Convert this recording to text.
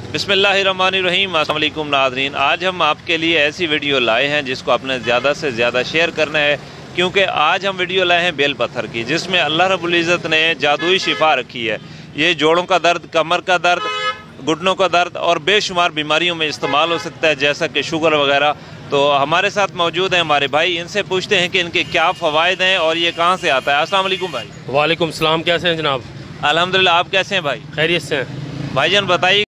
बिस्मिल्लाहिर्रहमानिर्रहीम। अस्सलाम वालेकुम नाज़रीन, आज हम आपके लिए ऐसी वीडियो लाए हैं जिसको आपने ज़्यादा से ज़्यादा शेयर करना है, क्योंकि आज हम वीडियो लाए हैं बेल पत्थर की, जिसमें अल्लाह रब्बुल इज़्ज़त ने जादुई शिफा रखी है। ये जोड़ों का दर्द, कमर का दर्द, घुटनों का दर्द और बेशुमार बीमारियों में इस्तेमाल हो सकता है, जैसा कि शुगर वगैरह। तो हमारे साथ मौजूद हैं हमारे भाई, इनसे पूछते हैं कि इनके क्या फ़वाइद हैं और ये कहाँ से आता है। अस्सलाम वालेकुम भाई। वालेकुम सलाम, कैसे हैं जनाब? अल्हम्दुलिल्लाह, आप कैसे हैं भाई? खैरियत से हैं भाईजान। बताइए